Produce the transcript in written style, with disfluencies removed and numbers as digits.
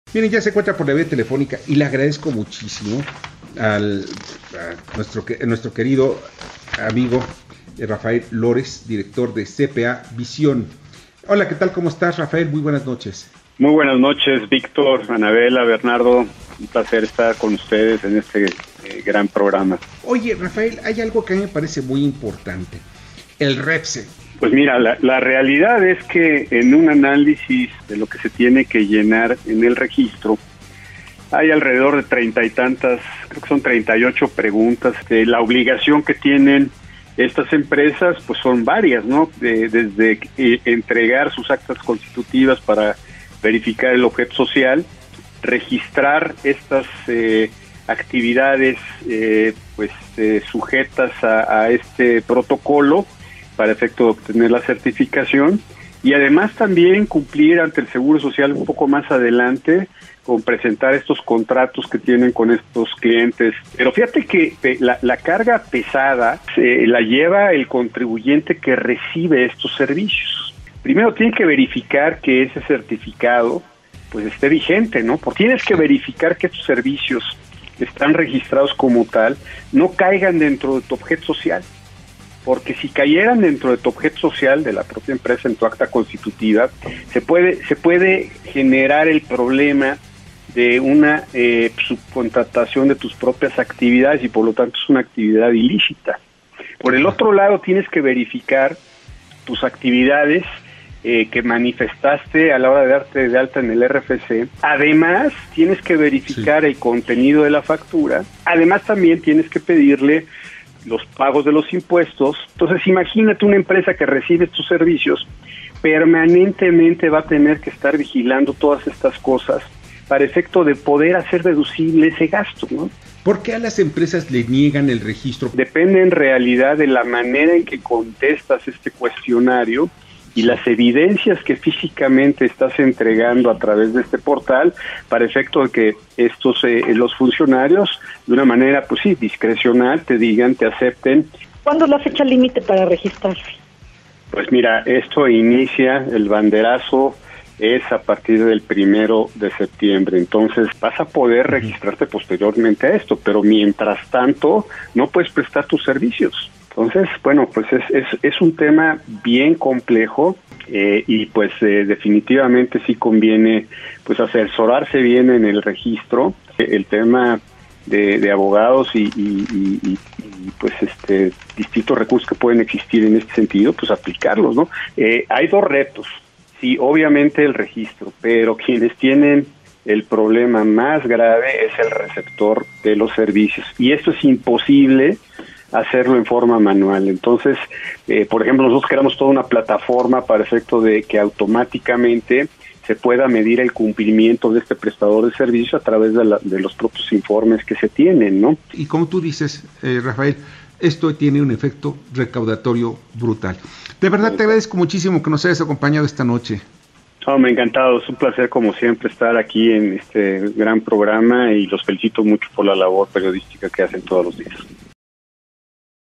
Miren, ya se encuentra por la vía telefónica y le agradezco muchísimo a nuestro querido amigo Rafael Lores, director de CPA Visión. Hola, ¿qué tal? ¿Cómo estás, Rafael? Muy buenas noches. Muy buenas noches, Víctor, Anabela, Bernardo. Un placer estar con ustedes en este gran programa. Oye, Rafael, hay algo que a mí me parece muy importante. El REPSE. Pues mira, la realidad es que en un análisis de lo que se tiene que llenar en el registro, hay alrededor de 30 y tantas, creo que son 38 preguntas. La obligación que tienen estas empresas, pues son varias, ¿no? Desde entregar sus actas constitutivas para verificar el objeto social, registrar estas actividades sujetas a este protocolo para efecto de obtener la certificación, y además también cumplir ante el Seguro Social un poco más adelante con presentar estos contratos que tienen con estos clientes. Pero fíjate que la carga pesada la lleva el contribuyente que recibe estos servicios. Primero tiene que verificar que ese certificado pues esté vigente, ¿no? Porque tienes que verificar que estos servicios están registrados como tal, no caigan dentro de tu objeto social. Porque si cayeran dentro de tu objeto social de la propia empresa en tu acta constitutiva, se puede generar el problema de una subcontratación de tus propias actividades y por lo tanto es una actividad ilícita. Por el otro lado, tienes que verificar tus actividades que manifestaste a la hora de darte de alta en el RFC. Además, tienes que verificar el contenido de la factura. Además, también tienes que pedirle los pagos de los impuestos. Entonces, imagínate una empresa que recibe estos servicios, permanentemente va a tener que estar vigilando todas estas cosas para efecto de poder hacer deducible ese gasto, ¿no? ¿Por qué a las empresas le niegan el registro? Depende en realidad de la manera en que contestas este cuestionario y las evidencias que físicamente estás entregando a través de este portal para efecto de que estos los funcionarios de una manera pues sí discrecional te digan, te acepten. ¿Cuándo es la fecha límite para registrarse? Pues mira, esto inicia, el banderazo es a partir del 1 de septiembre, entonces vas a poder registrarte posteriormente a esto, pero mientras tanto no puedes prestar tus servicios. Entonces, bueno, pues es un tema bien complejo y pues definitivamente sí conviene pues asesorarse bien en el registro. El tema de abogados y pues distintos recursos que pueden existir en este sentido, pues aplicarlos, ¿no? Hay dos retos. Sí, obviamente el registro, pero quienes tienen el problema más grave es el receptor de los servicios y esto es imposible hacerlo en forma manual. Entonces, por ejemplo, nosotros creamos toda una plataforma para efecto de que automáticamente se pueda medir el cumplimiento de este prestador de servicios a través de los propios informes que se tienen, ¿no? Y como tú dices, Rafael, esto tiene un efecto recaudatorio brutal. De verdad te agradezco muchísimo que nos hayas acompañado esta noche. Me ha encantado, es un placer como siempre estar aquí en este gran programa y los felicito mucho por la labor periodística que hacen todos los días.